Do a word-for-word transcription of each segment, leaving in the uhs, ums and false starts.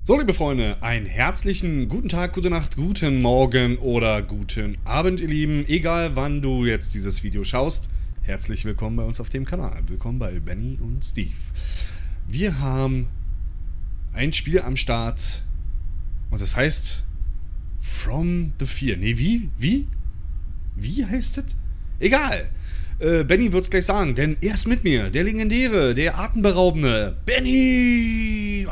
So, liebe Freunde, einen herzlichen guten Tag, gute Nacht, guten Morgen oder guten Abend, ihr Lieben. Egal, wann du jetzt dieses Video schaust, herzlich willkommen bei uns auf dem Kanal. Willkommen bei Benny und Steve. Wir haben ein Spiel am Start und das heißt From the Fear. Nee, wie? Wie? Wie heißt es? Egal. Äh, Benny wird es gleich sagen, denn er ist mit mir, der legendäre, der atemberaubende Benny.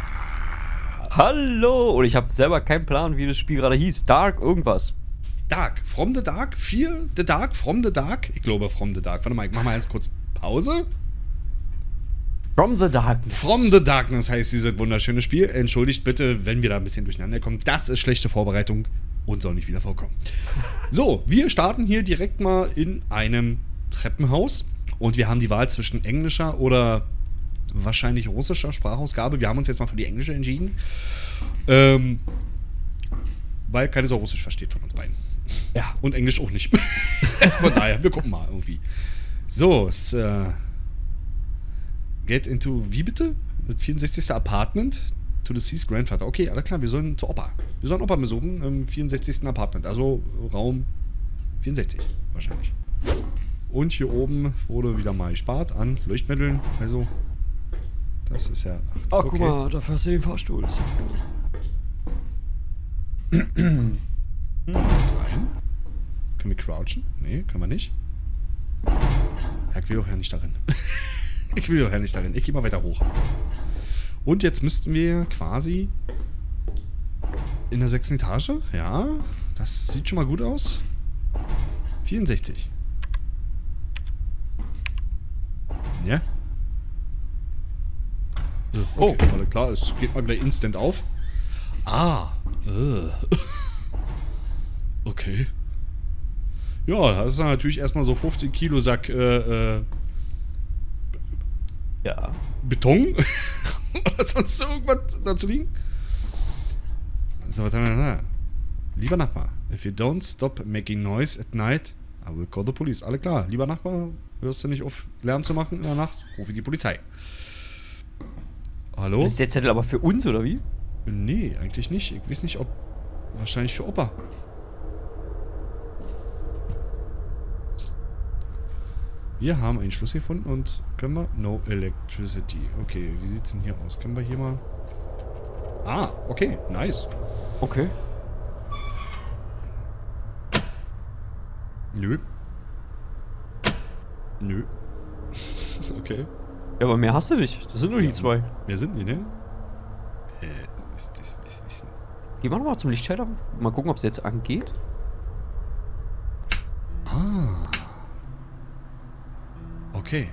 Hallo! Und ich habe selber keinen Plan, wie das Spiel gerade hieß. Dark irgendwas. Dark. From the Dark? Fear the Dark? From the Dark? Ich glaube From the Dark. Warte mal, ich mach mal ganz kurz Pause. From the Darkness. From the Darkness heißt dieses wunderschöne Spiel. Entschuldigt bitte, wenn wir da ein bisschen durcheinander kommen. Das ist schlechte Vorbereitung und soll nicht wieder vorkommen. So, wir starten hier direkt mal in einem Treppenhaus. Und wir haben die Wahl zwischen englischer oder wahrscheinlich russischer Sprachausgabe. Wir haben uns jetzt mal für die englische entschieden. Ähm, weil keiner so Russisch versteht von uns beiden. Ja. Und Englisch auch nicht. Also von daher, wir gucken mal irgendwie. So, es, äh, get into, wie bitte? Das vierundsechzigste Apartment to the Sea's Grandfather. Okay, alles klar, wir sollen zur Opa. Wir sollen Opa besuchen im vierundsechzigsten Apartment. Also Raum vierundsechzig wahrscheinlich. Und hier oben wurde wieder mal gespart an Leuchtmitteln. Also das ist ja... Ach, Oh, okay. guck mal, da fährst du den Fahrstuhl. Jetzt rein. Können wir crouchen? Nee, können wir nicht. Ja, ich will doch ja nicht darin. Ich will doch ja nicht darin. Ich gehe mal weiter hoch. Und jetzt müssten wir quasi in der sechsten Etage. Ja, das sieht schon mal gut aus. vierundsechzig. Ja. Okay, oh, alles klar, es geht mal gleich instant auf. Ah, äh. Okay. Ja, das ist dann natürlich erstmal so fünfzig Kilo Sack äh, äh, Ja. Beton oder sonst irgendwas dazu liegen. So, was haben wir denn da? Lieber Nachbar, if you don't stop making noise at night, I will call the police. Alle klar, lieber Nachbar, hörst du nicht auf Lärm zu machen in der Nacht, rufe die Polizei. Hallo? Ist der Zettel aber für uns, oder wie? Nee, eigentlich nicht. Ich weiß nicht, ob... Wahrscheinlich für Opa. Wir haben einen Schlüssel gefunden und können wir... No electricity. Okay, wie sieht's denn hier aus? Können wir hier mal... Ah, okay, nice. Okay. Nö. Nö. Okay. Ja, aber mehr hast du nicht. Das sind nur die zwei. Wer sind die, ne? Äh, was ist das? Was ist denn? Gehen wir nochmal zum Lichtschalter. Mal gucken, ob es jetzt angeht. Ah. Okay.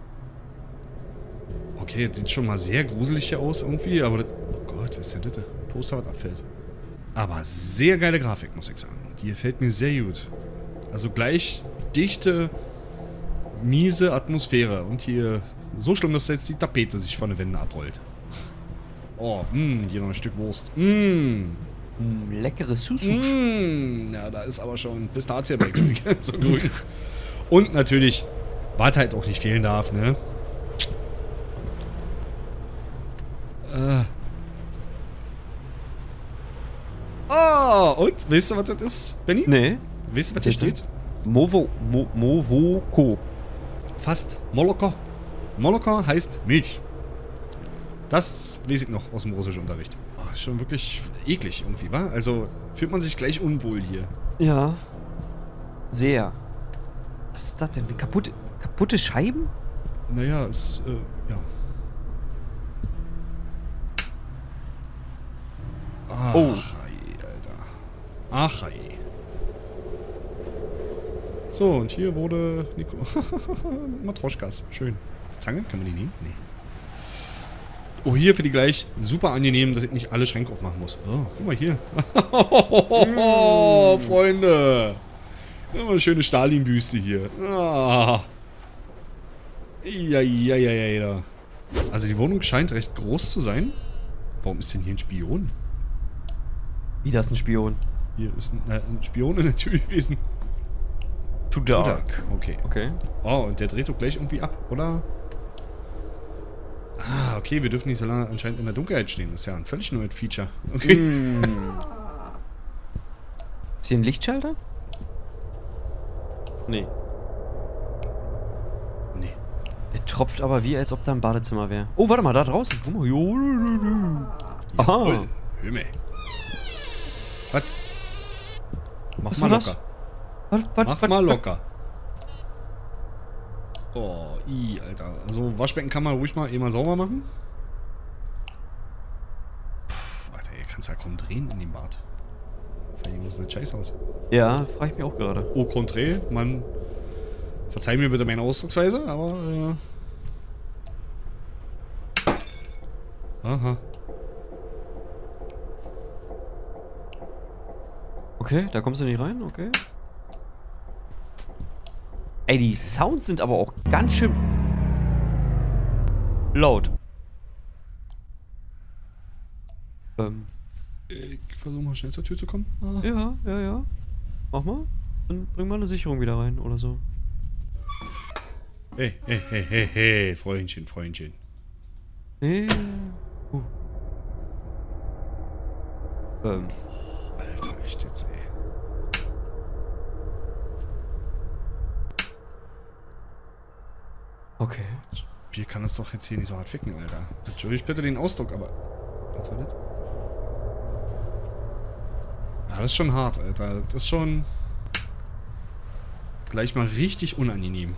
Okay, jetzt sieht schon mal sehr gruselig hier aus irgendwie, aber das... Oh Gott, was ist denn das? Poster, was abfällt. Aber sehr geile Grafik, muss ich sagen. Die gefällt mir sehr gut. Also gleich dichte, miese Atmosphäre. Und hier... So schlimm, dass jetzt die Tapete sich von den Wänden abrollt. Oh, mh, hier noch ein Stück Wurst. Mh. Mm, leckere Sususch. Mmh, ja, da ist aber schon Pistazie bei. So grün. Und natürlich, was halt auch nicht fehlen darf, ne? Äh. Oh, und? Weißt du, was das ist, Benny? Nee. Weißt du, was hier Bitte? steht? Movo, Mo, Movoko. Fast. Moloko. Moloko heißt Milch. Das weiß ich noch aus dem russischen Unterricht. Oh, ist schon wirklich eklig irgendwie, wa? Also fühlt man sich gleich unwohl hier. Ja. Sehr. Was ist das denn? Kaputte, kaputte Scheiben? Naja, es, äh, ja. Ach, Oh. ei, Alter. Ach, ei. So, und hier wurde Nico... Matroschkas. Schön. Zange? Können wir die nehmen? Nee. Oh, hier für die gleich super angenehm, dass ich nicht alle Schränke aufmachen muss. Oh, guck mal hier. Oh, Freunde. Ja, mal eine schöne Stalin-Büste hier. Ah. Ja, ja, ja, ja, ja. Also die Wohnung scheint recht groß zu sein. Warum ist denn hier ein Spion? Wie das ein Spion? Hier ist ein, äh, ein Spion in der Tür gewesen. Too dark. Okay. Okay. Oh, und der dreht doch gleich irgendwie ab, oder? Ah, okay, wir dürfen nicht so lange anscheinend in der Dunkelheit stehen. Das ist ja ein völlig neues Feature. Okay. Mm. Ist hier ein Lichtschalter? Nee. Nee. Er tropft aber wie, als ob da ein Badezimmer wäre. Oh, warte mal, da draußen. Guck mal. Jo, aha. Himmel. Was? Mach's Was mal war das? locker. Was, was, Mach was, mal was? locker. Oh, i, Alter. Also Waschbecken kann man ruhig mal eh mal sauber machen. Puh, Alter, ihr kannst ja kaum drehen in dem Bad. Vielleicht muss nicht scheiße aus. Ja, frage ich mich auch gerade. Au contraire, man. Verzeih mir bitte meine Ausdrucksweise, aber. Äh, aha. Okay, da kommst du nicht rein, okay. Ey, die Sounds sind aber auch ganz schön laut. Ähm. Ich versuche mal schnell zur Tür zu kommen. Ah. Ja, ja, ja. Mach mal. Dann bring mal eine Sicherung wieder rein oder so. Hey, hey, hey, hey, hey, Freundchen, Freundchen. Nee. Uh. Ähm. Alter, echt jetzt, ey. Okay. Bier kann das doch jetzt hier nicht so hart ficken, Alter. Entschuldigt bitte den Ausdruck, aber. Was war das? Ja, das ist schon hart, Alter. Das ist schon. Gleich mal richtig unangenehm.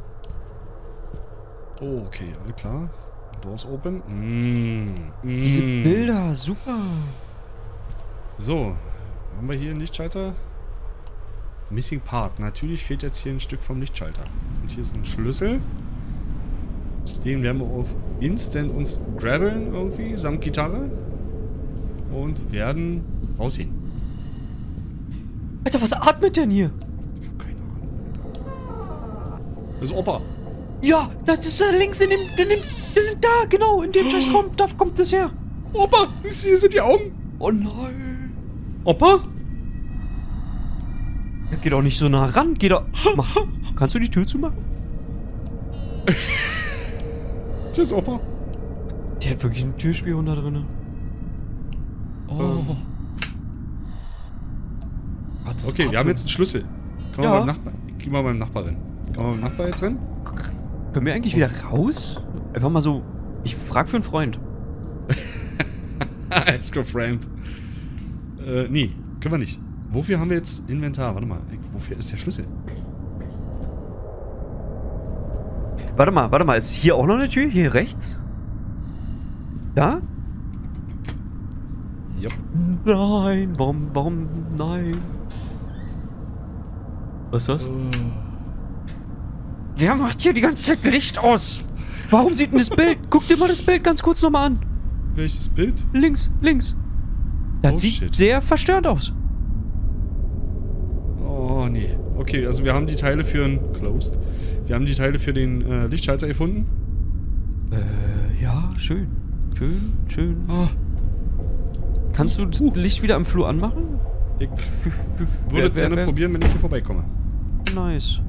Oh, okay, alles klar. Doors open. Mm, mm. Diese Bilder, super. So, haben wir hier einen Lichtschalter? Missing Part. Natürlich fehlt jetzt hier ein Stück vom Lichtschalter. Und hier ist ein Schlüssel. Den werden wir auf Instant uns grabbeln irgendwie, samt Gitarre. Und werden rausgehen. Alter, was atmet denn hier? Ich hab keine Ahnung, Alter. Das ist Opa. Ja, das ist da links in dem, in dem, in dem da, genau, in dem Scheißraum, da kommt es her. Opa, hier sind die Augen. Oh nein. Opa? Ja, geh doch nicht so nah ran, geh doch. Mach. Kannst du die Tür zumachen? Tschüss, Opa. Der hat wirklich einen Türspion da drin. Oh. Ähm. Gott, das Okay, wir atmet. haben jetzt einen Schlüssel. Können Ja. wir beim Nachbar. Ich geh mal beim Nachbar rein. Können wir beim Nachbar jetzt rein? Können wir eigentlich wieder raus? Einfach mal so. Ich frag für einen Freund. Ask a friend. Äh, nee, können wir nicht. Wofür haben wir jetzt Inventar? Warte mal, ich, wofür ist der Schlüssel? Warte mal, warte mal, ist hier auch noch eine Tür? Hier rechts? Da? Ja. Nein, warum, warum, nein? Was ist das? Oh. Wer macht hier die ganze Zeit Licht aus? Warum sieht denn das Bild? Guck dir mal das Bild ganz kurz nochmal an. Welches Bild? Links, links. Das Oh, sieht shit. sehr verstörend aus. Oh, nee. Okay, also wir haben die Teile für ein... Closed. Wir haben die Teile für den äh, Lichtschalter gefunden. Äh, ja, schön. Schön, schön. Oh, Kannst du das Licht wieder im Flur anmachen? ich würde Wer- wer- gerne wer- probieren, wenn ich hier vorbeikomme. Nice.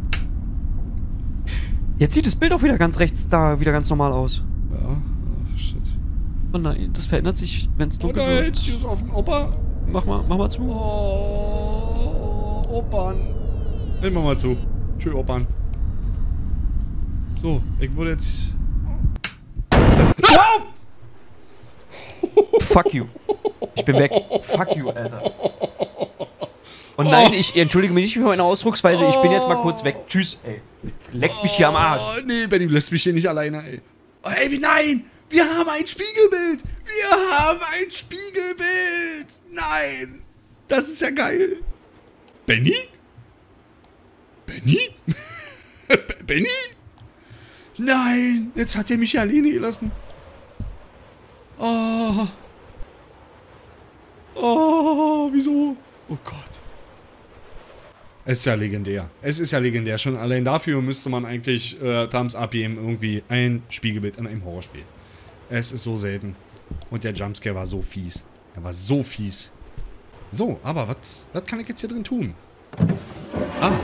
Jetzt sieht das Bild auch wieder ganz rechts da wieder ganz normal aus. Ja, ach, shit. Oh nein, das verändert sich, wenn es Oh dunkel nein, wird. tschüss auf den Opa. Mach mal, mach mal zu. Oh, Opan. Nehmen wir mal zu. Tschö, Opan. So, ich würde jetzt... Fuck you. Ich bin weg. Fuck you, Alter. Und nein, ich entschuldige mich nicht für meine Ausdrucksweise. Ich bin jetzt mal kurz weg. Tschüss, ey. Leck mich hier am Arsch. Oh, nee, Benny lässt mich hier nicht alleine, ey. Oh, ey, wie, nein! Wir haben ein Spiegelbild! Wir haben ein Spiegelbild! Nein! Das ist ja geil! Benny? Benny? Benny? Nein! Jetzt hat er mich hier alleine gelassen. Oh. Oh, wieso? Oh Gott. Es ist ja legendär. Es ist ja legendär. Schon allein dafür müsste man eigentlich äh, Thumbs Up geben, irgendwie ein Spiegelbild in einem Horrorspiel. Es ist so selten. Und der Jumpscare war so fies. Er war so fies. So, aber was was kann ich jetzt hier drin tun? Ah.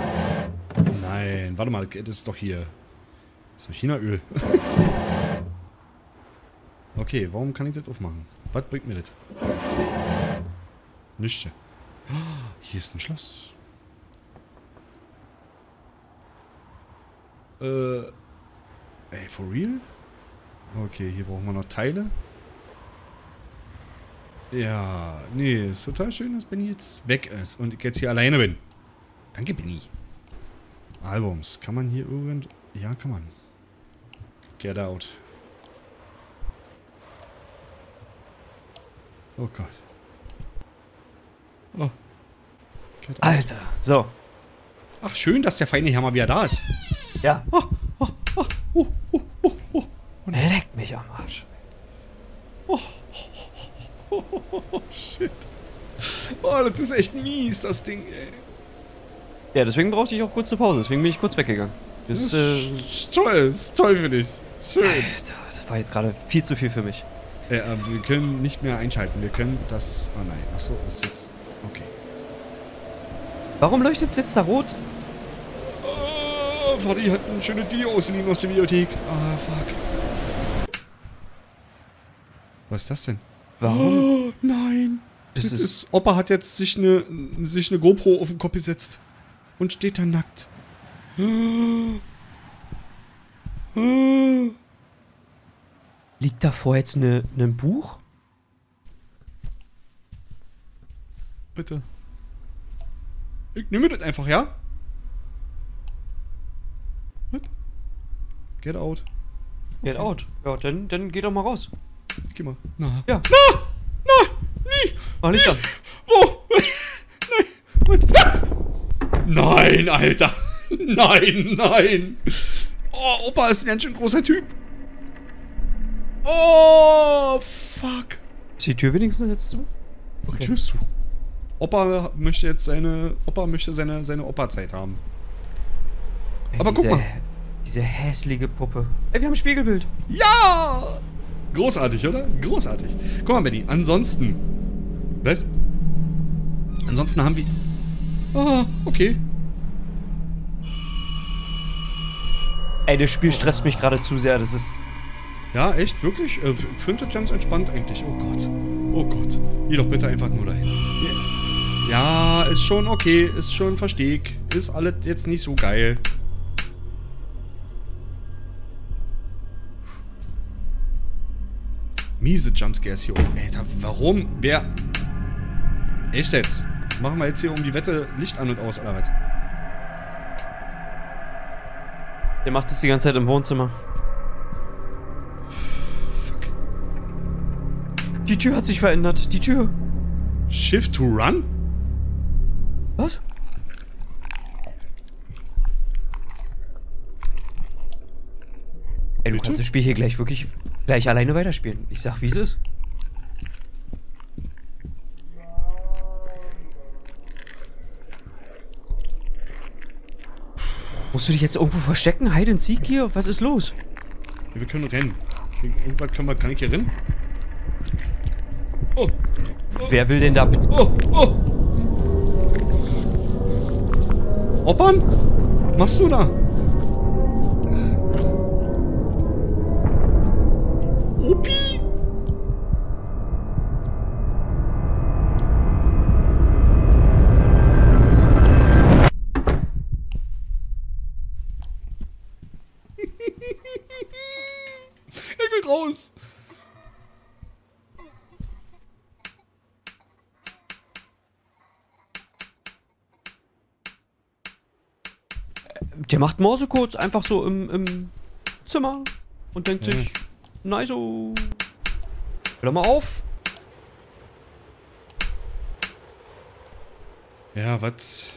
Nein, warte mal, das ist doch hier. Das ist doch Chinaöl. Okay, warum kann ich das aufmachen? Was bringt mir das? Nichts. Oh, hier ist ein Schloss. Äh. Ey, for real? Okay, hier brauchen wir noch Teile. Ja, nee, ist total schön, dass Benny jetzt weg ist und ich jetzt hier alleine bin. Danke, Benny. Albums. Kann man hier irgend... Ja, kann man. Get out. Oh Gott. Oh. Get out. Alter, so. Ach, schön, dass der feine Herr mal wieder da ist. Ja. Oh, oh, oh, oh, oh, oh, oh. Leck mich am Arsch. Oh, oh, oh, oh, oh, shit. Oh, das ist echt mies, das Ding, ey. Ja, deswegen brauchte ich auch kurz eine Pause. Deswegen bin ich kurz weggegangen. Das, Das äh, ist toll, ist toll für dich. Schön. Alter, das war jetzt gerade viel zu viel für mich. Äh, äh, wir können nicht mehr einschalten. Wir können das... Oh nein, achso, ist jetzt... Okay. Warum leuchtet es jetzt da rot? Oh, Vati hat ein schönes Video ausgeliehen aus der Videothek. Ah, fuck. Was ist das denn? Warum? Oh, nein. Das Das ist- ist, Opa hat jetzt sich eine, sich eine GoPro auf den Kopf gesetzt. Und steht da nackt. Liegt davor jetzt ne, ein Buch? Bitte. Ich nehme das einfach, ja? Was? Get out. Get out. Ja, dann, dann geh doch mal raus. Geh mal. Na. Ja. Na! Na! Nie! Mach Licht an. Wo? Nein! Was? Nein, Alter! Nein, nein! Oh, Opa ist ein ganz schön großer Typ. Oh, fuck. Ist die Tür wenigstens jetzt zu? Die Tür ist zu. Opa möchte jetzt seine... Opa möchte seine, seine Opa-Zeit haben. Ey, Aber guck diese, mal. Diese hässliche Puppe. Ey, wir haben ein Spiegelbild. Ja! Großartig, oder? Großartig. Guck mal, Benny, ansonsten... Was? Ansonsten haben wir... Ah, okay. Ey, das Spiel stresst mich gerade zu sehr. Das ist... Ja, echt? Wirklich? Äh, Ich finde das ganz entspannt eigentlich. Oh Gott. Oh Gott. Geh doch bitte einfach nur dahin. Ja, ist schon okay. Ist schon versteh ich. Ist alles jetzt nicht so geil. Miese Jumpscares hier oben. Alter, warum? Wer... Echt jetzt? Machen wir jetzt hier um die Wette Licht an und aus, oder was? Der macht das die ganze Zeit im Wohnzimmer. Fuck. Die Tür hat sich verändert. Die Tür. Shift to run? Was? Ey, du Bitte? kannst das Spiel hier gleich wirklich gleich alleine weiterspielen. Ich sag, wie es ist. Musst du dich jetzt irgendwo verstecken? Hide and Seek hier? Was ist los? Wir können rennen. Irgendwas können wir... Kann ich hier rennen? Oh. Wer will denn da... Oh, oh. Oppern? Was machst du da? Opi? Ich will raus. Der macht Morsecode einfach so im, im Zimmer und denkt Ja. sich, nice, so. Hör doch mal auf. Ja, was?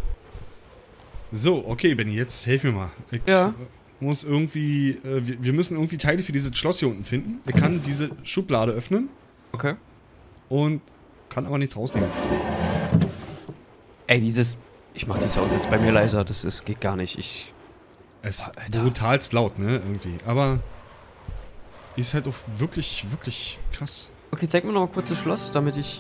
So, okay, Benny, jetzt helf mir mal. Ich Ja. muss irgendwie, äh, wir, wir müssen irgendwie Teile für dieses Schloss hier unten finden. Ich kann diese Schublade öffnen Okay. und kann aber nichts rausnehmen. Ey, dieses... Ich mach die Sounds jetzt bei mir leiser, das ist, geht gar nicht. Ich... Es ist Alter. brutalst laut, ne, irgendwie. Aber ist halt auch wirklich, wirklich krass. Okay, zeig mir noch mal kurz das Schloss, damit ich...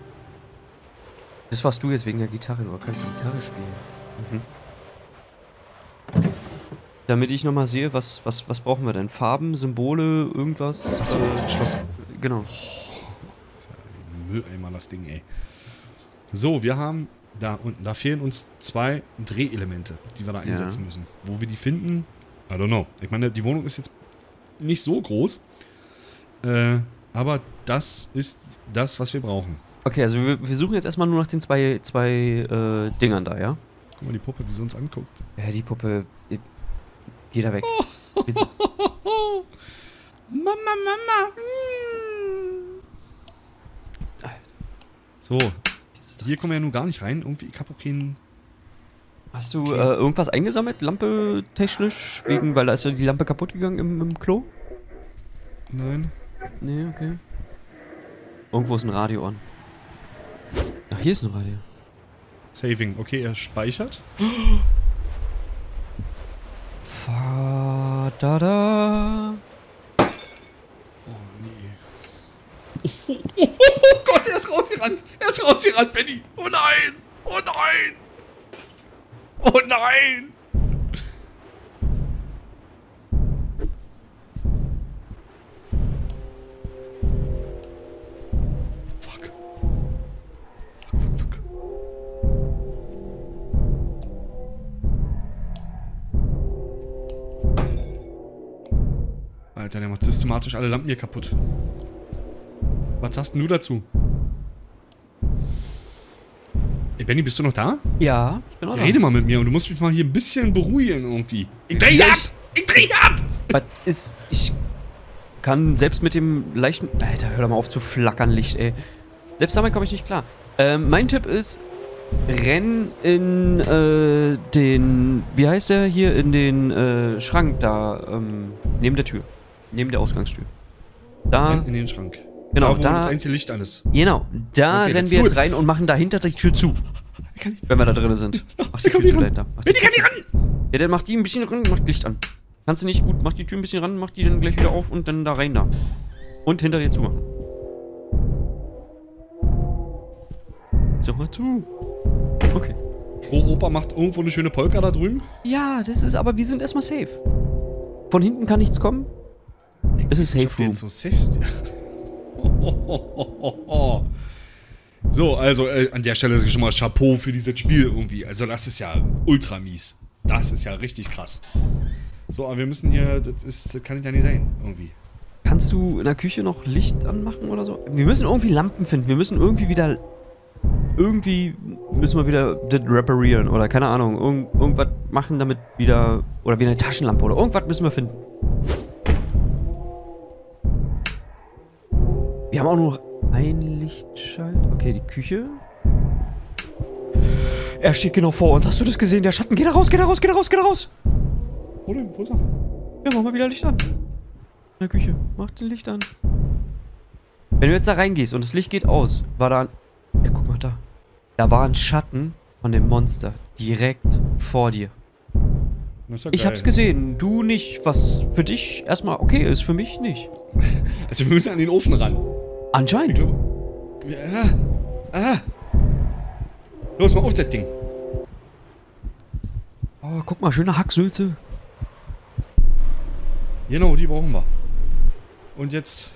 Das warst du jetzt wegen der Gitarre, du kannst die Gitarre spielen. Mhm. Damit ich nochmal sehe, was, was, was brauchen wir denn? Farben, Symbole, irgendwas? Achso, Äh, Schloss. Genau. Das ist ja ein Mülleimer, das Ding, ey. So, wir haben da unten, da fehlen uns zwei Drehelemente, die wir da einsetzen Ja. müssen. Wo wir die finden, I don't know. Ich meine, die Wohnung ist jetzt nicht so groß, äh, aber das ist das, was wir brauchen. Okay, also wir, wir suchen jetzt erstmal nur nach den zwei, zwei äh, Dingern da, ja? Guck mal die Puppe, wie sie uns anguckt. Ja, die Puppe. äh, Geh da weg. Bitte. Mama, Mama. Mm. So, hier kommen wir ja nun gar nicht rein. Irgendwie, ich hab auch keinen... Hast du Okay. äh, irgendwas eingesammelt, Lampe technisch? Wegen, weil da ist ja die Lampe kaputt gegangen im, im Klo? Nein. Nee, okay. Irgendwo ist ein Radio an. Ach, hier ist ein Radio. Saving. Okay, er speichert. Fa da da. Oh, nee. Oh, oh, oh, oh Gott, er ist rausgerannt. Er ist rausgerannt, Benny. Oh nein. Oh nein. Oh nein. Fuck. Fuck, fuck, fuck. Alter, der macht systematisch alle Lampen hier kaputt. Was sagst denn du dazu? Ey, Benny, bist du noch da? Ja, ich bin auch da. Rede mal mit mir und du musst mich mal hier ein bisschen beruhigen irgendwie. Ich dreh ab! Ich dreh ab! Was ist. Ich kann selbst mit dem leichten. Alter, hör doch mal auf zu flackern, Licht, ey. Selbst damit komme ich nicht klar. Ähm, mein Tipp ist, renn in äh, den. Wie heißt der hier? In den äh, Schrank da, ähm, neben der Tür. Neben der Ausgangstür. Da. In den Schrank. Genau, da, wo da- das einzige Licht an ist. Genau, da Okay, rennen let's wir do jetzt it. rein und machen dahinter die Tür zu. Ich kann nicht. Wenn wir da drinnen sind. Mach die Ich komm Tür nicht zu ran. dahinter. Mach die Benny, kann nicht ran! Ja, dann mach die ein bisschen ran, mach Licht an. Kannst du nicht gut, mach die Tür ein bisschen ran, mach die dann gleich wieder auf und dann da rein da. Und hinter dir zumachen. So, mal zu. Okay. Oh, Opa macht irgendwo eine schöne Polka da drüben. Ja, das ist aber, wir sind erstmal safe. Von hinten kann nichts kommen. Es ist Ich Safe hab Room. jetzt so safe. So, also äh, an der Stelle ist schon mal Chapeau für dieses Spiel irgendwie. Also das ist ja ultra mies. Das ist ja richtig krass. So, aber wir müssen hier, das, ist, das kann ja nicht sein, irgendwie. Kannst du in der Küche noch Licht anmachen oder so? Wir müssen irgendwie Lampen finden. Wir müssen irgendwie wieder. Irgendwie müssen wir wieder das reparieren oder keine Ahnung. Irgend, irgendwas machen damit wieder. Oder wieder eine Taschenlampe oder irgendwas müssen wir finden. Wir haben auch nur noch ein Lichtschein. Okay, die Küche. Er steht genau vor uns. Hast du das gesehen? Der Schatten. Geh da raus, geh da raus, geh da raus, geh da raus. Wo denn? Wo ist er? Ja, mach mal wieder Licht an. In der Küche. Mach den Licht an. Wenn du jetzt da reingehst und das Licht geht aus, war da ein... Ja, guck mal da. Da war ein Schatten von dem Monster. Direkt vor dir. Das ist ja Ich geil. hab's gesehen. Du nicht. Was für dich erstmal okay ist, für mich nicht. Also wir müssen an den Ofen ran. Ich Anscheinend. glaube... Ja. Ah. Los, mal auf das Ding. Oh, guck mal, schöne Hacksülze. Genau, die brauchen wir. Und jetzt...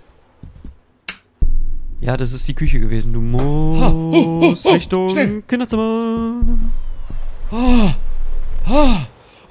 Ja, das ist die Küche gewesen. Du musst Ha, oh, oh, oh, Richtung schnell. Kinderzimmer. Ah. Ah.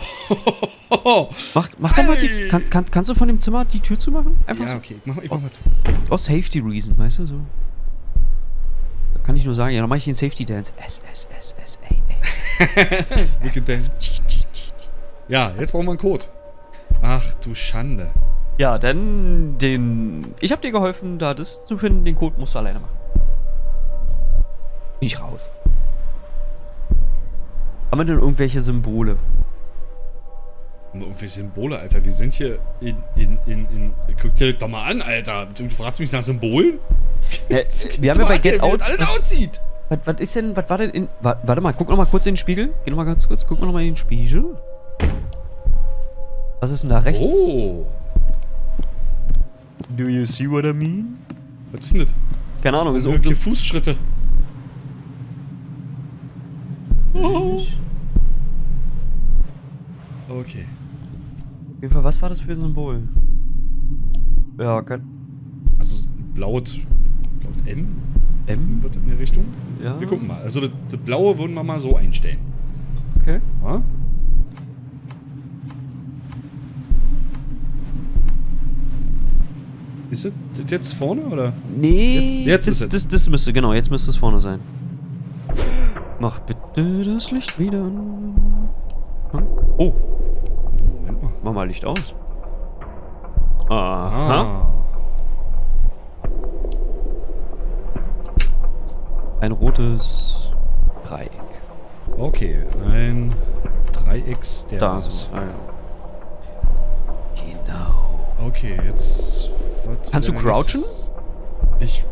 Mach, mach doch mal die... Hey. Kann, kann, kannst du von dem Zimmer die Tür zumachen? Einfach Ja, so. okay, ich mach, ich mach mal zu. Aus Safety Reason, weißt du, so. Da kann ich nur sagen, ja, dann mach ich den Safety Dance. S, S, S, S, A, A. Wicked Dance. Ja, jetzt brauchen wir einen Code. Ach du Schande. Ja, dann den... Ich hab dir geholfen, da das zu finden. Den Code musst du alleine machen. Bin ich raus. Haben wir denn irgendwelche Symbole? Irgendwie Symbole, Alter. Wir sind hier in, in, in, in... Guck dir das doch mal an, Alter. Du fragst mich nach Symbolen? Äh, wir haben ja bei Get Wie Out... das alles aussieht. Was, was ist denn... Was war denn in... wa- Warte mal, guck noch mal kurz in den Spiegel. Geh noch mal ganz kurz. Guck mal noch mal in den Spiegel. Was ist denn da rechts? Oh. Do you see what I mean? Was ist denn das? Keine Ahnung, ist So, irgendwie... okay, Fußschritte. Oh. Okay. jeden Fall, was war das für ein Symbol? Ja, kein... Also laut, laut M? M? Wird in die Richtung? Ja. Wir gucken mal. Also das, das Blaue würden wir mal so einstellen. Okay. Ja? Ist das, das jetzt vorne, oder? Nee, Jetzt- jetzt das, ist es. das, das müsste, genau, jetzt müsste es vorne sein. Mach bitte das Licht wieder an. Hm? Oh, Moment mal. mach mal Licht aus. Aha. Ah. Ein rotes Dreieck. Okay, ein Dreiecks der Da Maß. so. Ah, ja. Genau. Okay, jetzt... was Kannst du wäre crouchen? nächstes? Ich...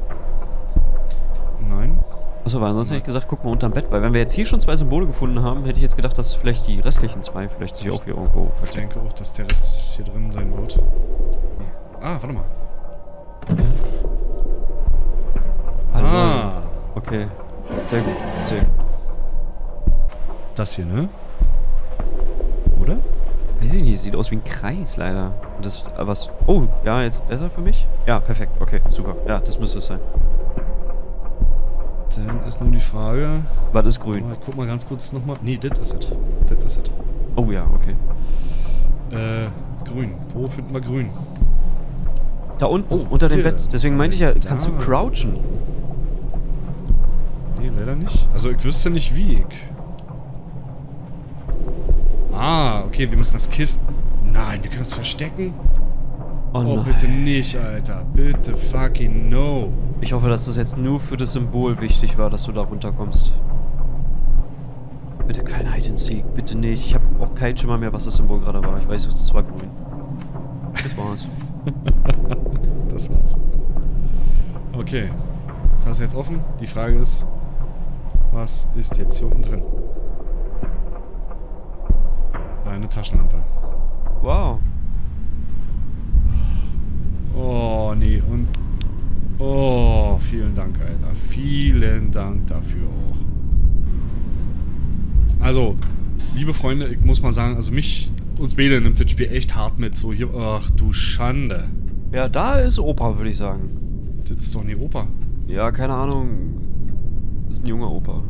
Nein. Achso, weil ansonsten hätte ich gesagt, guck mal unterm Bett, weil wenn wir jetzt hier schon zwei Symbole gefunden haben, hätte ich jetzt gedacht, dass vielleicht die restlichen zwei vielleicht sich auch hier irgendwo Ich verstecken. denke auch, dass der Rest hier drin sein wird. Ah, warte mal. Hallo. Ah. Okay. Sehr gut. Sehr gut. Das hier, ne? Oder? Weiß ich nicht, sieht aus wie ein Kreis leider. Und das ist was. Oh, ja, jetzt besser für mich? Ja, perfekt. Okay, super. Ja, das müsste es sein. Dann ist nur die Frage... Was ist grün? Ich guck mal ganz kurz nochmal. Nee, das ist es. Das ist es. Oh ja, okay. Äh, grün. Wo finden wir grün? Da unten, Oh, unter dem hier. Bett. Deswegen meinte ich ja, kannst du Da. crouchen? Nee, leider nicht. Also ich wüsste nicht wie ich. Ah, okay, wir müssen das Kisten... Nein, wir können das verstecken? Oh, Oh, nein. bitte nicht, Alter. Bitte fucking no. Ich hoffe, dass das jetzt nur für das Symbol wichtig war, dass du da runterkommst. Bitte kein Hide and Seek, bitte nicht. Ich habe auch keinen Schimmer mehr, was das Symbol gerade war. Ich weiß, das war grün. Das war's. Das war's. Okay. Das ist jetzt offen. Die Frage ist, was ist jetzt hier unten drin? Eine Taschenlampe. Wow. Oh, nee. Und... Oh, vielen Dank, Alter. Vielen Dank dafür auch. Also, liebe Freunde, ich muss mal sagen, also mich, uns beide nimmt das Spiel echt hart mit. So hier, ach du Schande. Ja, da ist Opa, würde ich sagen. Das ist doch nicht Opa. Ja, keine Ahnung. Das ist ein junger Opa.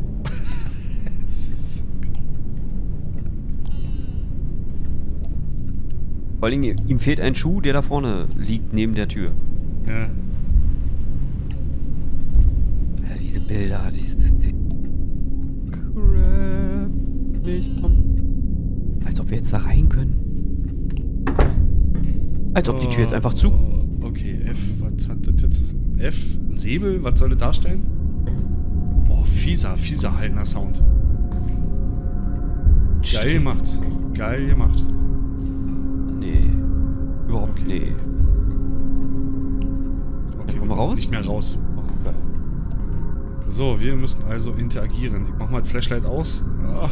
Vor allem, ihm fehlt ein Schuh, der da vorne liegt, neben der Tür. Ja. Alter, diese Bilder, dieses... Die, Crap. Nicht komm. Als ob wir jetzt da rein können. Als ob die Tür jetzt einfach zu... Oh, okay, F, was hat das jetzt? F? Ein Säbel? Was soll das darstellen? Oh, fieser, fieser hallender Sound. Geil gemacht. Geil gemacht. Nee. Überhaupt Okay. nee. Okay, Kommen wir raus? Nicht mehr raus. Oh, geil. So, wir müssen also interagieren. Ich mach mal das Flashlight aus. Ah.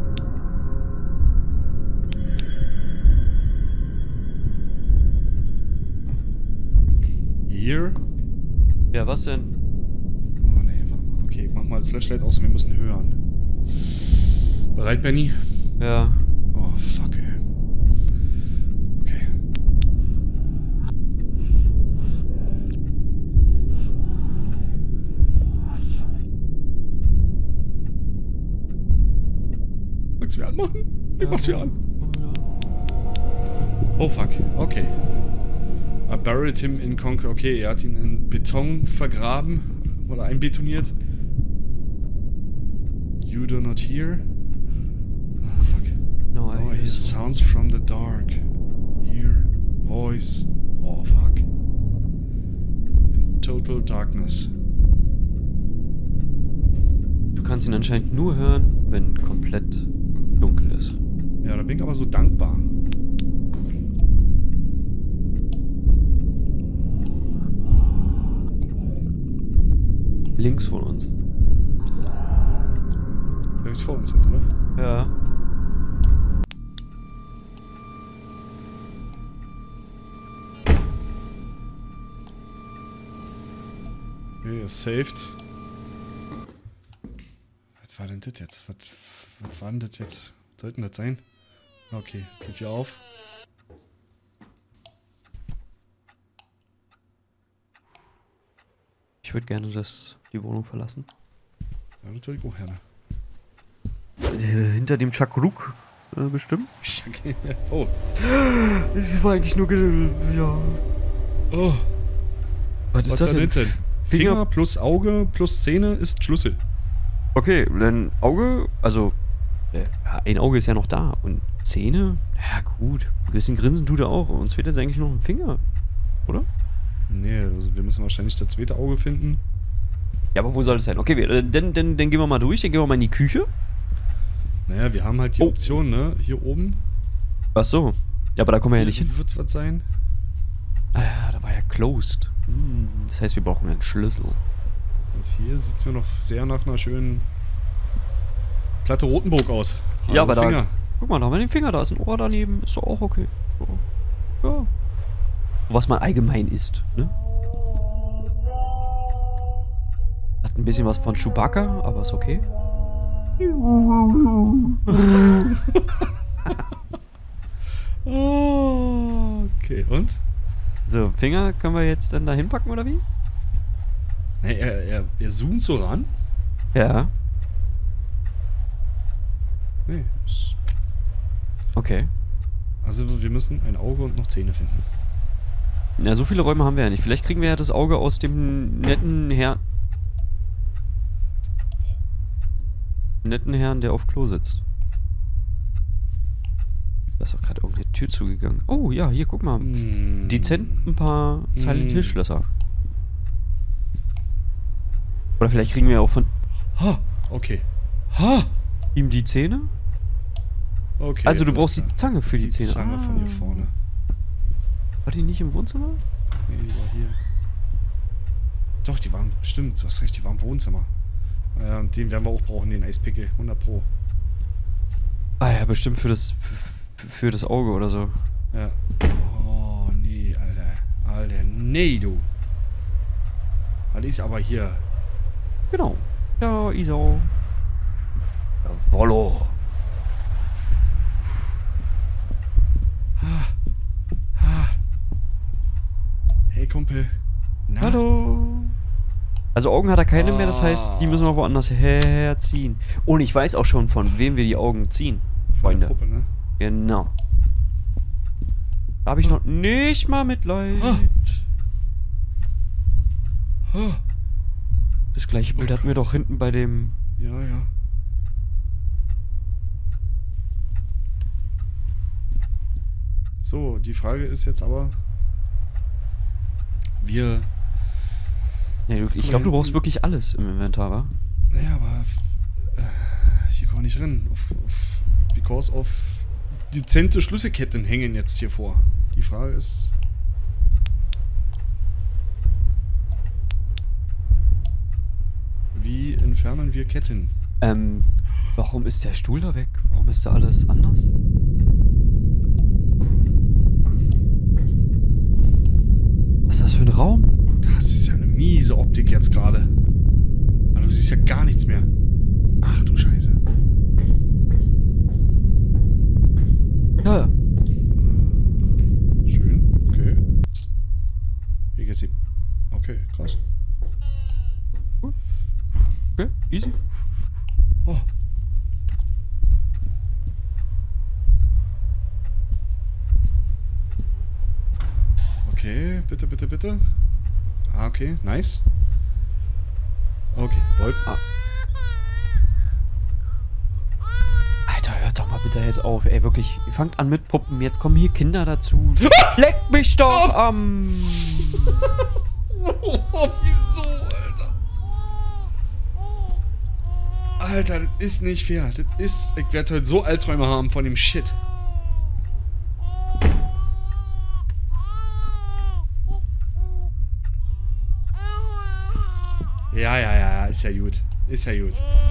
Hier. Ja, was denn? Oh nee, warte mal. Okay, ich mach mal das Flashlight aus und wir müssen hören. Bereit, Benny? Ja. Oh, fuck, ey. Okay. Magst du mir anmachen? Ich mach's mir an. Oh, fuck. Okay. I buried him in concrete. Okay, er hat ihn in Beton vergraben. Oder einbetoniert. You do not hear? Oh, fuck. No, Oh, I hear sounds from the dark. Hear voice. Oh, fuck. In total darkness. Du kannst ihn anscheinend nur hören, wenn komplett dunkel ist. Ja, da bin ich aber so dankbar. Links von uns. Direkt vor uns jetzt, oder? Ja. Okay, er saved. Was war denn das jetzt? Was, was war denn das jetzt? Was sollte denn das sein? Okay, es geht hier auf. Ich würde gerne das, die Wohnung verlassen. Ja, natürlich auch gerne. Äh, hinter dem Chakruk äh, bestimmt. Oh. Das war eigentlich nur... ge- Ja. Oh. Was ist Was das denn? denn? denn? Finger- Finger plus Auge plus Zähne ist Schlüssel. Okay, dann Auge, also... Äh, ja, ein Auge ist ja noch da. Und Zähne? Ja gut. Ein bisschen grinsen tut er auch. Uns fehlt jetzt eigentlich noch ein Finger. Oder? Nee, also wir müssen wahrscheinlich das zweite Auge finden. Ja, aber wo soll es sein? Okay, wir, dann, dann, dann gehen wir mal durch. Dann gehen wir mal in die Küche. Naja, wir haben halt die Oh. Option, ne? Hier oben. Ach so. Ja, aber da kommen wir ja nicht hin. Wird was sein? Ah, da war ja closed. Hm, das heißt, wir brauchen einen Schlüssel. Und hier sieht es mir noch sehr nach einer schönen Platte Rotenburg aus. Ja, aber da... Finger. Guck mal, da haben wir den Finger. Da ist ein Ohr daneben. Ist doch auch okay. So. Ja. Was man allgemein isst, ne? Hat ein bisschen was von Chewbacca, aber ist okay. Oh, okay, und? So, Finger können wir jetzt dann da hinpacken, oder wie? Ne, er, er, er zoomt so ran. Ja. Nee, ist- Okay. also wir müssen ein Auge und noch Zähne finden. Ja, so viele Räume haben wir ja nicht. Vielleicht kriegen wir ja das Auge aus dem netten Herrn... netten Herrn, der auf Klo sitzt. Da ist doch gerade irgendeine Tür zugegangen. Oh, ja, hier, guck mal. Mm. Dezent ein paar Silent Mm. Hill Schlösser. Oder vielleicht kriegen wir auch von Ha, okay. Ha! ihm die Zähne? Okay. Also du alles brauchst die klar. Zange für die, Die Zähne. Zange von hier Ah. vorne. War die nicht im Wohnzimmer? Nee, die war hier. Doch, die waren, stimmt, du hast recht, die war im Wohnzimmer. Ja, und den werden wir auch brauchen, den Eispickel, hundert Pro. Ah ja, bestimmt für das für, für das Auge oder so. Ja. Oh, nee, Alter. Alter, nee, du. Das ist aber hier. Genau. Ja, Isau. Ja, Wollo. Hey, Kumpel. Na? Hallo. Also Augen hat er keine mehr, das heißt, die müssen wir woanders herziehen. Und ich weiß auch schon, von wem wir die Augen ziehen, Von Freunde. der Puppe, ne? Genau. Da habe ich noch nicht mal Mitleid. Ah. Ah. Das gleiche Bild Oh hatten wir Gott. doch hinten bei dem... Ja, ja. So, die Frage ist jetzt aber... Wir... Ja, du, ich glaube, du brauchst wirklich alles im Inventar, wa? Ja, aber... Äh, hier kann man nicht rennen. Auf, auf, because of... Dezente Schlüsselketten hängen jetzt hier vor. Die Frage ist... Wie entfernen wir Ketten? Ähm, warum ist der Stuhl da weg? Warum ist da alles anders? Was ist das für ein Raum? Das ist ja eine miese Optik jetzt gerade. Also du siehst ja gar nichts mehr. Ach du Scheiße. Ja. Schön, okay. Wie geht's ihm? Okay, krass. Okay, easy. Oh. Okay, bitte, bitte, bitte. Ah, okay, nice. Okay, Bolz. Ah. Alter, hört doch mal bitte jetzt auf. Ey, wirklich, ihr fangt an mit Puppen. Jetzt kommen hier Kinder dazu. Leck mich doch am... Oh, wieso, Alter? Alter, das ist nicht fair. Das ist... Ich werde heute so Albträume haben von dem Shit. Ja, ja, ja, ist ja gut. Ist ja gut.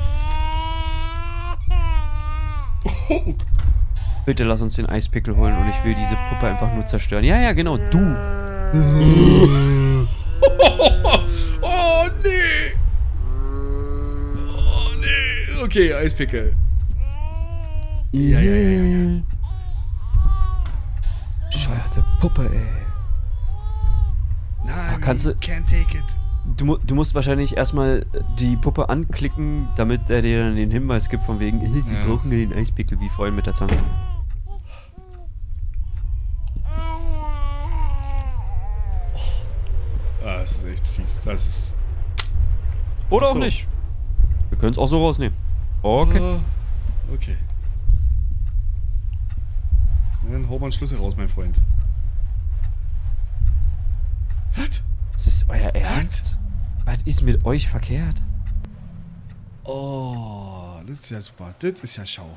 Oh. Bitte lass uns den Eispickel holen und ich will diese Puppe einfach nur zerstören. Ja, ja, genau, du. Oh, nee. Oh, nee. Okay, Eispickel. Ja, ja, ja, ja, ja. Scheuerte Puppe, ey. Nein, Ah, kannst du- can't take it. du, mu- du musst wahrscheinlich erstmal die Puppe anklicken, damit er dir dann den Hinweis gibt von wegen, äh, sie Ja. brauchen den Eispickel, wie vorhin mit der Zange. Ah, das ist echt fies. Das ist... Oder Ach auch so. nicht. Wir können es auch so rausnehmen. Okay. Oh, okay. Dann hau mal einen Schlüssel raus, mein Freund. Was? Das ist euer Ernst? Was ist mit euch verkehrt? Oh, das ist ja super. Das ist ja schau.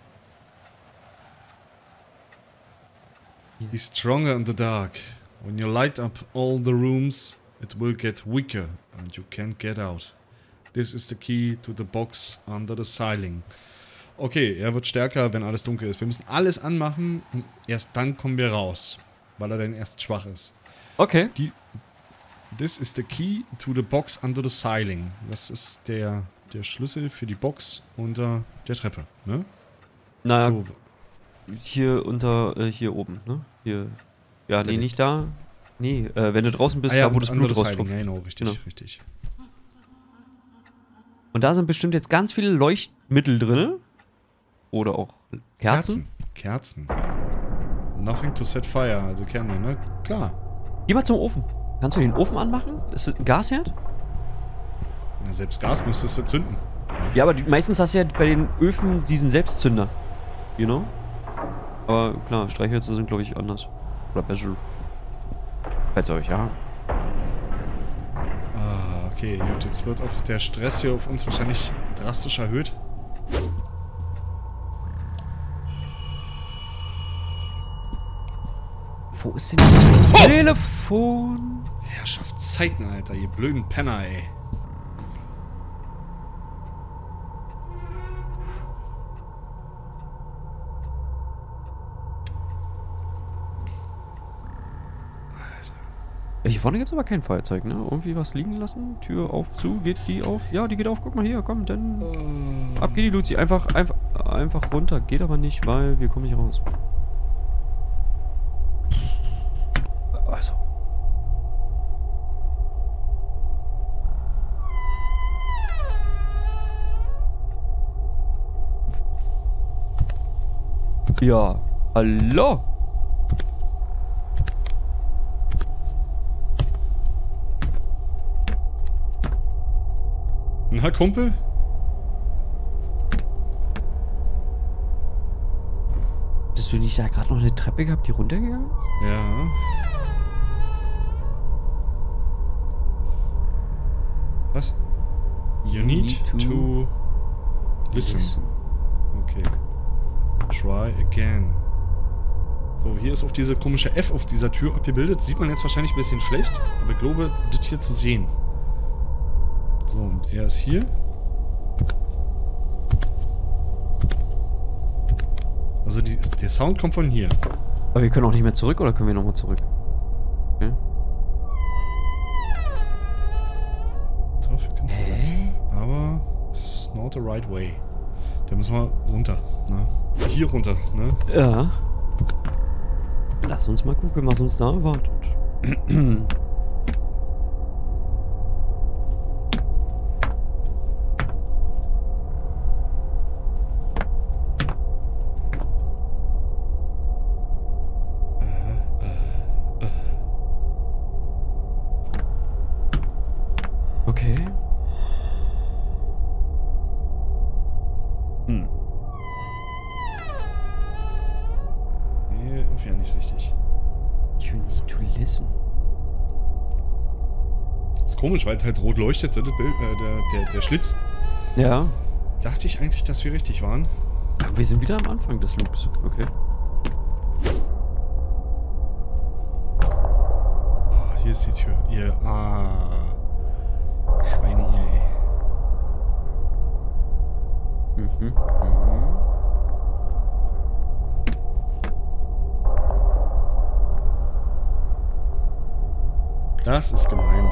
Be stronger in the dark. When you light up all the rooms, it will get weaker and you can't get out. This is the key to the box under the ceiling. Okay, er wird stärker, wenn alles dunkel ist. Wir müssen alles anmachen und erst dann kommen wir raus, weil er dann erst schwach ist. Okay. Die, this is the key to the box under the ceiling. Das ist der, der Schlüssel für die Box unter der Treppe, ne? Naja, So, hier unter, äh, hier oben, ne? Hier. Ja, nee, die- nicht da. Nee, äh, wenn du draußen bist, ah ja, da wo das under Blut the ceiling. raustropft. Ja, genau, richtig, Genau. richtig. Und da sind bestimmt jetzt ganz viele Leuchtmittel drin. Oder auch Kerzen. Kerzen. Kerzen. Nothing to set fire. Du kennst ihn, ne? Klar. Geh mal zum Ofen. Kannst du den Ofen anmachen? Ist das ein Gasherd? Na, selbst Gas müsstest du zünden. Ja, aber die, meistens hast du ja bei den Öfen diesen Selbstzünder. You know? Aber klar, Streichhölzer sind, glaube ich, anders. Oder besser. Falls euch, ja. Ah, okay, gut. Jetzt wird auch der Stress hier auf uns wahrscheinlich drastisch erhöht. Wo ist denn das Telefon? Herrschaftszeiten, Alter. Ihr blöden Penner, ey. Hier vorne gibt es aber kein Feuerzeug, ne? Irgendwie was liegen lassen? Tür auf, zu, geht die auf? Ja, die geht auf. Guck mal hier, komm, dann... Oh. Ab geht die Luzi. Einfach, einfach, einfach runter. Geht aber nicht, weil wir kommen nicht raus. Also. Ja. Hallo? Na, Kumpel? Hast du nicht da gerade noch eine Treppe gehabt, die runtergegangen ist? Ja. Was? You need, need to to, listen. Okay. Try again. So, hier ist auch diese komische F auf dieser Tür abgebildet. Sieht man jetzt wahrscheinlich ein bisschen schlecht, aber ich glaube, das hier zu sehen. So, und er ist hier. Also die, der Sound kommt von hier. Aber wir können auch nicht mehr zurück, oder können wir nochmal zurück? Okay. Doch, wir können zurück. Hä? Aber it's not the right way. Da müssen wir runter, ne? Hier runter, ne? Ja. Lass uns mal gucken, was uns da erwartet. Okay. Hm. Nee, irgendwie ja nicht richtig. You need to listen. Ist komisch, weil es halt rot leuchtet, das Bild, äh, der, der, der Schlitz. Ja. Dachte ich eigentlich, dass wir richtig waren. Ach, wir sind wieder am Anfang des Loops. Okay. Oh, hier ist die Tür. Ihr, ah. Schweine, ihr, ey. Mhm. Mhm. Das ist gemein.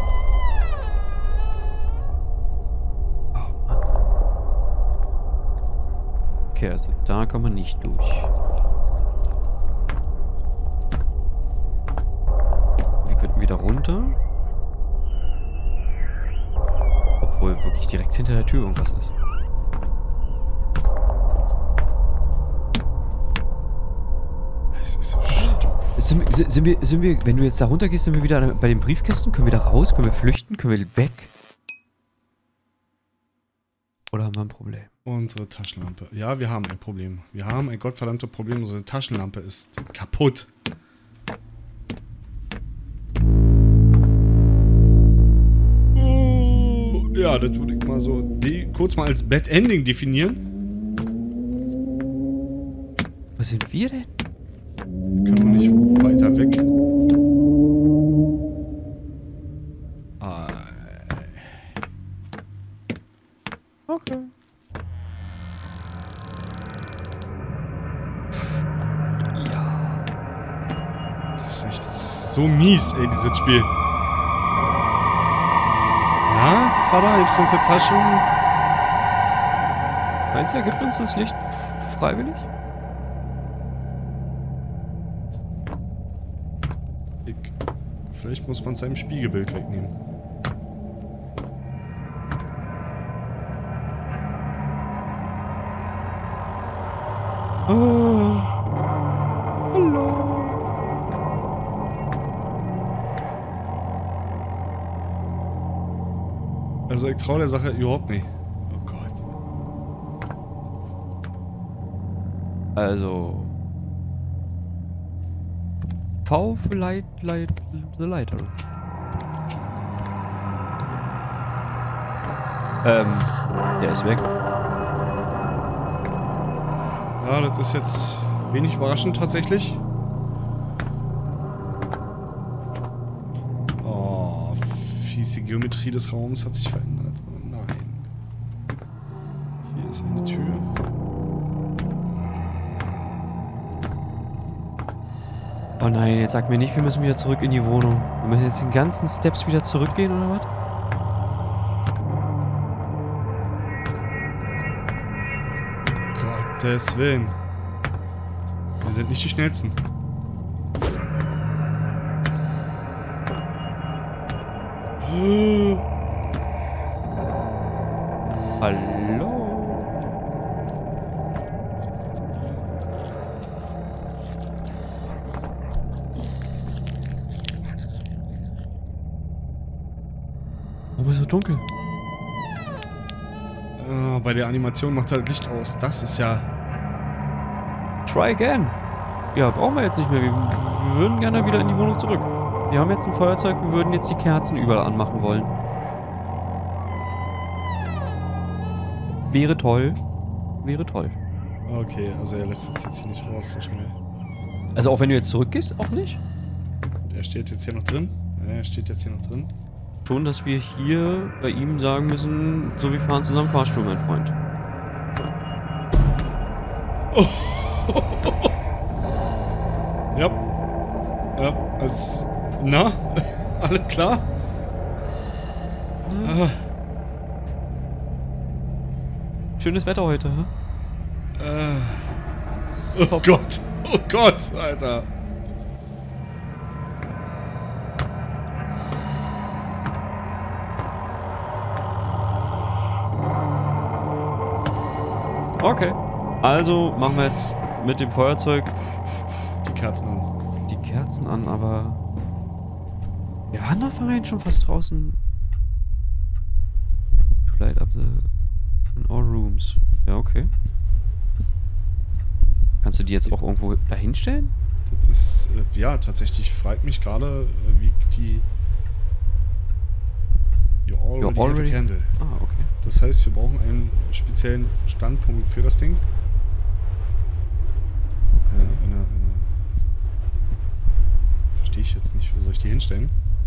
Oh Mann. Okay, also da kann man nicht durch. Wir könnten wieder runter. wohl wirklich direkt hinter der Tür irgendwas ist. Es ist so stopf. Sind, sind, sind, wir, sind wir, wenn du jetzt da runter gehst, sind wir wieder bei den Briefkästen? Können wir da raus? Können wir flüchten? Können wir weg? Oder haben wir ein Problem? Unsere Taschenlampe. Ja, wir haben ein Problem. Wir haben ein gottverdammtes Problem. Unsere Taschenlampe ist kaputt. Oh, ja, das würde ich mal so die, kurz mal als Bad Ending definieren. Wo sind wir denn? Können wir nicht weiter weg? Ah. Okay. Ja. Das ist echt so mies, ey, dieses Spiel. Na, Vater, gibst du uns eine Tasche? Meinst du, er gibt uns das Licht freiwillig? Ich, vielleicht muss man seinem Spiegelbild wegnehmen. Oh. Hallo. Also ich traue der Sache überhaupt nicht. Oh Gott. Also. V für Light, Light, the Lighter. Ähm, der ist weg. Ja, das ist jetzt wenig überraschend tatsächlich. Oh, fiese Geometrie des Raums hat sich verändert. Oh nein. Hier ist eine Tür. Oh nein, jetzt sag mir nicht, wir müssen wieder zurück in die Wohnung. Wir müssen jetzt den ganzen Steps wieder zurückgehen, oder was? Gottes Willen. Wir sind nicht die Schnellsten. Hallo? Warum ist es so dunkel? Oh, bei der Animation macht er das Licht aus. Das ist ja... Try again. Ja, brauchen wir jetzt nicht mehr. Wir, wir würden gerne wieder in die Wohnung zurück. Wir haben jetzt ein Feuerzeug, wir würden jetzt die Kerzen überall anmachen wollen. Wäre toll. Wäre toll. Okay, also er lässt uns jetzt hier nicht raus so schnell. Also auch wenn du jetzt zurückgehst, auch nicht? Der steht jetzt hier noch drin. Ja, er steht jetzt hier noch drin. Schon, dass wir hier bei ihm sagen müssen, so wir fahren zusammen Fahrstuhl, mein Freund. Oh. Ja. Ja, als... Na? Alles klar? Hm. Ah. Schönes Wetter heute, hä? Äh. Oh Gott. Oh Gott, Alter. Okay. Also machen wir jetzt mit dem Feuerzeug Die Kerzen an. die Kerzen an, aber... Wir waren doch vorhin schon fast draußen. To light up the... in all rooms. Ja, okay. Kannst du die jetzt auch irgendwo dahin stellen? Das ist, äh, ja, tatsächlich fragt mich gerade, äh, wie die... You already, You're already have a candle. Ah, okay. Das heißt, wir brauchen einen speziellen Standpunkt für das Ding. Okay. Äh, eine, eine Verstehe ich jetzt nicht. Wo soll ich die hinstellen?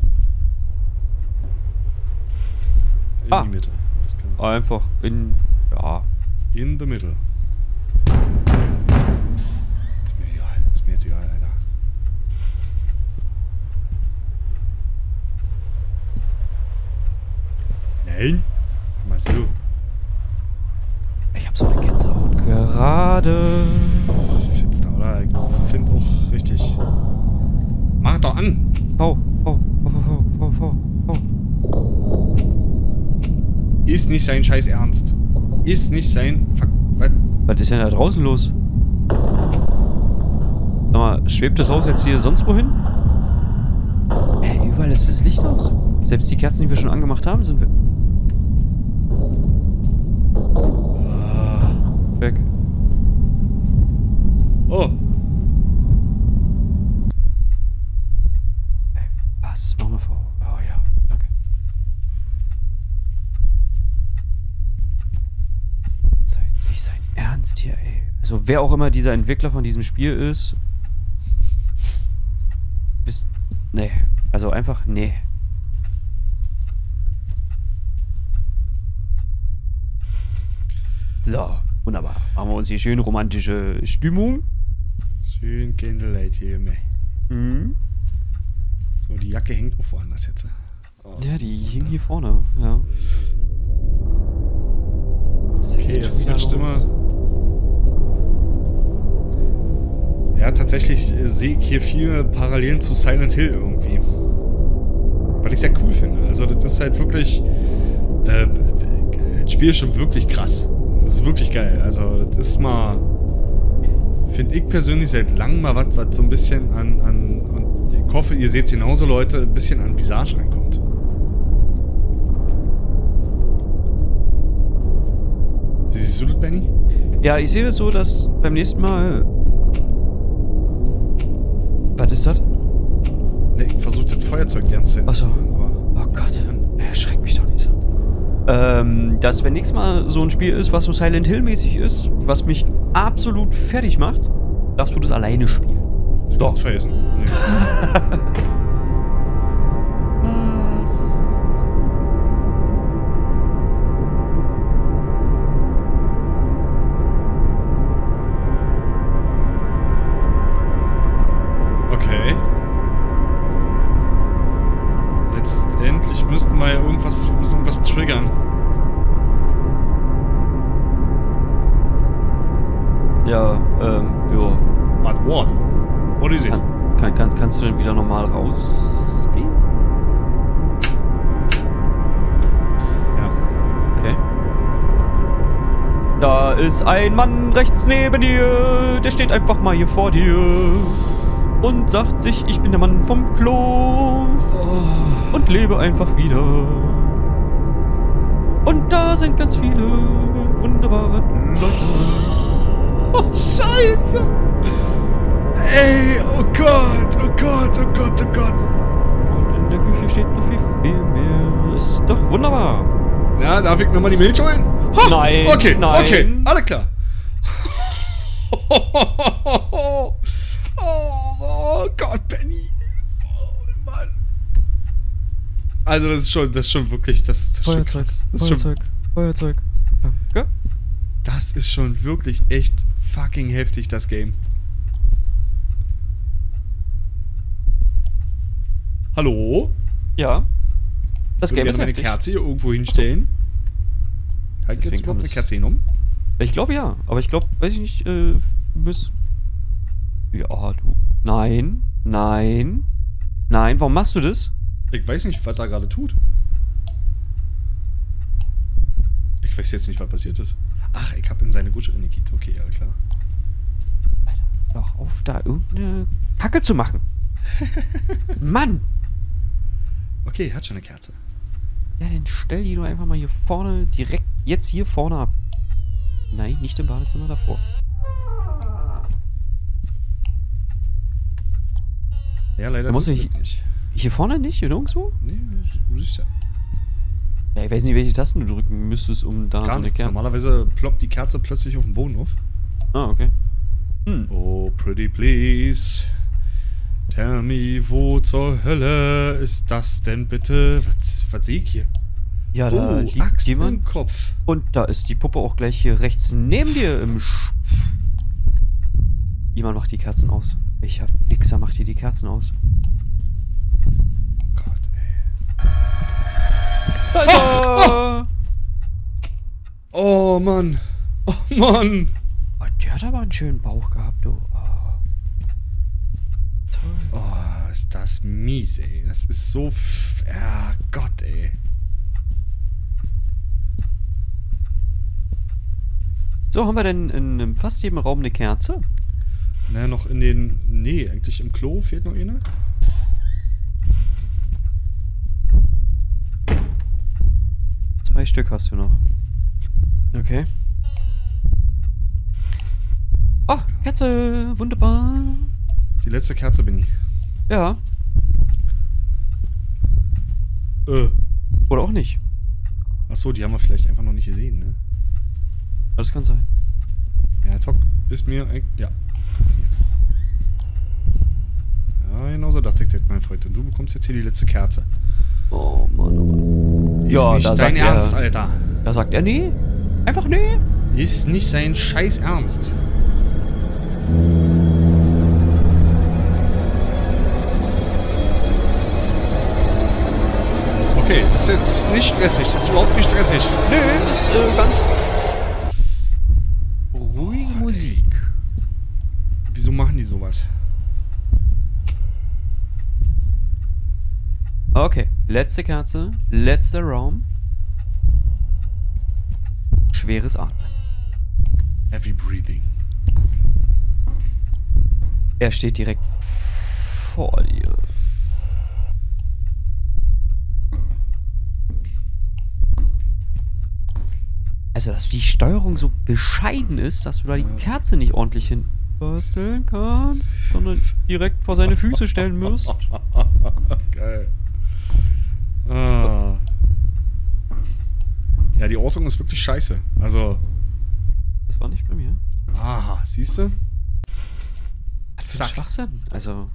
In Ah. die Mitte. Alles klar. Einfach in... ja. In the middle. Ist mir egal. Ist mir jetzt egal, Alter. Nein. Machst du? Ich hab so eine Gänsehaut gerade. Finster, oder? Ich find auch richtig. Mach doch an! V, V, V, V, V, V, V. Ist nicht sein Scheiß Ernst. Ist nicht sein... Fuck, was? Was ist denn da draußen los? Sag mal, schwebt das Haus jetzt hier sonst wohin? Hä, überall ist das Licht aus. Selbst die Kerzen, die wir schon angemacht haben, sind wir... Ah. Weg. Oh. Ey, was machen wir vor? Oh ja, danke. Sei jetzt nicht sein Ernst hier, ey. Also wer auch immer dieser Entwickler von diesem Spiel ist... Bist... Nee. Also einfach, nee. So, wunderbar. Machen wir uns hier schön romantische Stimmung. Schön Candlelight hier, meh. Mhm. So, die Jacke hängt auch woanders jetzt. Oh. Ja, die hing hier vorne, ja. Okay, es switcht immer. Ja, tatsächlich äh, sehe ich hier viele Parallelen zu Silent Hill irgendwie. Was ich sehr cool finde. Also das ist halt wirklich... Äh, das Spiel ist schon wirklich krass. Das ist wirklich geil. Also das ist mal... Finde ich persönlich seit langem mal was, was so ein bisschen an... an und ich hoffe, ihr seht es genauso, Leute, ein bisschen an Visage rankommt. Wie siehst du das, Benny? Ja, ich sehe das so, dass beim nächsten Mal... Was ist das? Ne, ich versuche das Feuerzeug die ganze Zeit Ach so. zu machen, aber... Oh Gott, erschreck mich doch nicht so. Ähm, dass wenn nächstes Mal so ein Spiel ist, was so Silent Hill mäßig ist, was mich absolut fertig macht, darfst du das alleine spielen. Das kannst du vergessen. Nee. Okay. Letztendlich müssten wir ja irgendwas, wir müssen irgendwas triggern. Ja, ähm, ja. What? What? What is it? Kann, kann, kann, kannst du denn wieder normal rausgehen? Ja. Okay. Da ist ein Mann rechts neben dir, der steht einfach mal hier vor dir und sagt sich, ich bin der Mann vom Klo und lebe einfach wieder. Und da sind ganz viele wunderbare Leute. Oh, Scheiße! Ey, oh Gott, oh Gott, oh Gott, oh Gott. Und in der Küche steht noch viel, viel mehr. Ist doch wunderbar. Ja, darf ich mir mal die Milch holen? Ha! Nein, Okay, nein. okay, alles klar. Oh, oh Gott, Benny. Oh, Mann. Also das ist schon, das ist schon wirklich, das, das ist schon Feuerzeug, krass. Das ist Feuerzeug, schon, Feuerzeug. Danke. das ist schon wirklich echt fucking heftig, das Game. Hallo? Ja. Das Ich würde Game ist gerne meine heftig. Kerze hier irgendwo hinstellen. Halt Deswegen jetzt kam überhaupt eine das- Kerze hin um? Ich glaube ja, aber ich glaube, weiß ich nicht, äh, bis... Ja, du... Nein, nein, nein, warum machst du das? Ich weiß nicht, was da gerade tut. Ich weiß jetzt nicht, was passiert ist. Ach, ich habe in seine Gusche reingekickt. Okay, ja klar. Alter, doch auf, da irgendeine Kacke zu machen. Mann! Okay, hat schon eine Kerze. Ja, dann stell die doch einfach mal hier vorne, direkt jetzt hier vorne ab. Nein, nicht im Badezimmer davor. Ja, leider Da muss tut ich- das nicht. Hier vorne nicht, nirgendwo? Nee, du siehst ja. Ja, ich weiß nicht, welche Tasten du drücken müsstest, um da so Gar eine nichts. Kerze... Normalerweise ploppt die Kerze plötzlich auf den Boden auf. Ah, okay. Hm. Oh, pretty please. Tell me, wo zur Hölle ist das denn bitte? Was, was sehe ich hier? Ja, da Oh, liegt Axt jemand. im Kopf. Und da ist die Puppe auch gleich hier rechts neben dir im Sch... Jemand macht die Kerzen aus. Welcher Wichser macht hier die Kerzen aus? Gott, ey. Da ist er! Oh, Mann. Oh, Mann. Oh, der hat aber einen schönen Bauch gehabt, du. Oh. Toll. Oh, ist das mies, ey. Das ist so... F ja, Gott, ey. So, haben wir denn in, in fast jedem Raum eine Kerze? Na, noch in den... Nee, eigentlich im Klo fehlt noch eine. Zwei Stück hast du noch. Okay. Oh, Kerze! Wunderbar! Die letzte Kerze bin ich. Ja. Äh. Oder auch nicht. Achso, die haben wir vielleicht einfach noch nicht gesehen, ne? Das kann sein. Ja, Tock ist mir... Ja. Ja, genau so dachte ich das, mein Freund. Und du bekommst jetzt hier die letzte Kerze. Oh Mann, oh Mann. Ist Ja, nicht da dein sagt er- Ernst, Alter. Da sagt er nee. Einfach nee. Ist nicht sein scheiß Ernst. Okay, ist jetzt nicht stressig. Ist überhaupt nicht stressig. Nee, ist äh, ganz ruhige Musik. Wieso machen die sowas? Okay, letzte Kerze, letzter Raum. Schweres Atmen. Heavy breathing. Er steht direkt vor dir. Also, dass die Steuerung so bescheiden ist, dass du da die Kerze nicht ordentlich hin basteln kannst, sondern direkt vor seine Füße stellen musst. Geil. Ah. Ja, die Ortung ist wirklich scheiße. Also. Das war nicht bei mir. Aha, siehst du? Was für ein Zack. Schwachsinn. Also.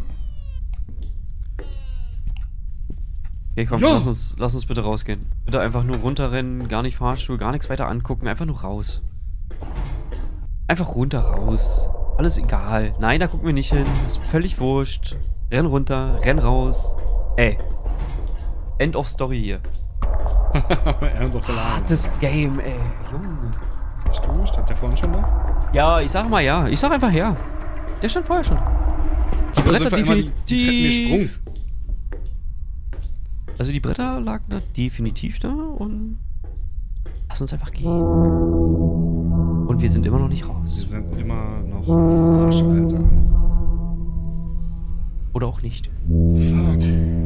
Okay, komm, Ja. lass uns, lass uns bitte rausgehen. Bitte einfach nur runterrennen, gar nicht Fahrstuhl, gar nichts weiter angucken, einfach nur raus. Einfach runter, raus. Alles egal. Nein, da gucken wir nicht hin. Ist völlig wurscht. Renn runter, renn raus. Ey. End of Story hier. End of the line. Hartes Game, ey. Junge. Bist du? Stand der vorhin schon da? Ja, ich sag mal ja. Ich sag einfach ja. Der stand vorher schon. Die Oder Bretter sind wir immer die, definitiv... die Treppen gesprungen? Also die Bretter lagen da definitiv da und lass uns einfach gehen. Und wir sind immer noch nicht Wir raus. sind immer noch am Arsch, Alter. Oder auch nicht. Fuck.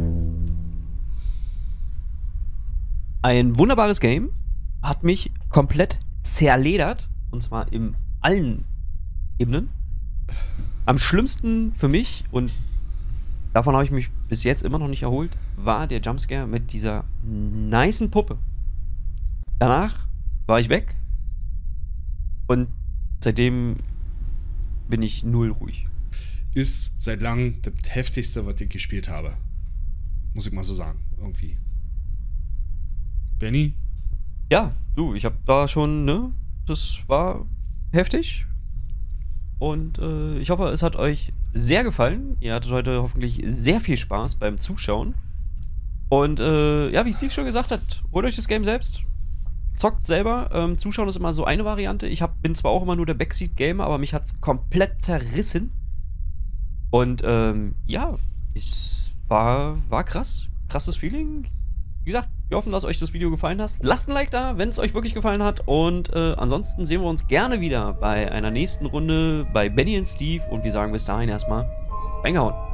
Ein wunderbares Game. Hat mich komplett zerledert. Und zwar in allen Ebenen. Am schlimmsten für mich, und davon habe ich mich bis jetzt immer noch nicht erholt, war der Jumpscare mit dieser nicen Puppe. Danach war ich weg. Und seitdem bin ich null ruhig. Ist seit langem das heftigste, was ich gespielt habe. Muss ich mal so sagen. Irgendwie. Benny? Ja, du, ich habe da schon, ne? Das war heftig. Und äh, ich hoffe, es hat euch sehr gefallen. Ihr hattet heute hoffentlich sehr viel Spaß beim Zuschauen. Und äh, ja, wie Steve schon gesagt hat, holt euch das Game selbst. Zockt selber. Ähm, Zuschauen ist immer so eine Variante. Ich hab, bin zwar auch immer nur der Backseat-Gamer, aber mich hat es komplett zerrissen. Und ähm, ja, es war, war krass. Krasses Feeling. Wie gesagt, wir hoffen, dass euch das Video gefallen hat. Lasst ein Like da, wenn es euch wirklich gefallen hat. Und äh, ansonsten sehen wir uns gerne wieder bei einer nächsten Runde bei Benny und Steve. Und wir sagen bis dahin erstmal reingehauen.